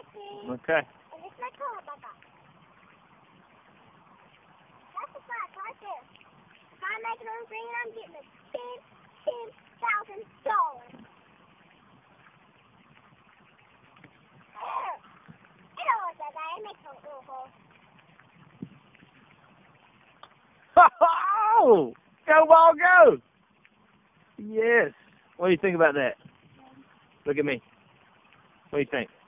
Okay. And it's my car, Papa. That's the flat right there. If I make it on green, I'm getting a $10,000. I don't want that guy. It makes a little hole. Oh! Go ball, go! Yes. What do you think about that? Look at me. What do you think?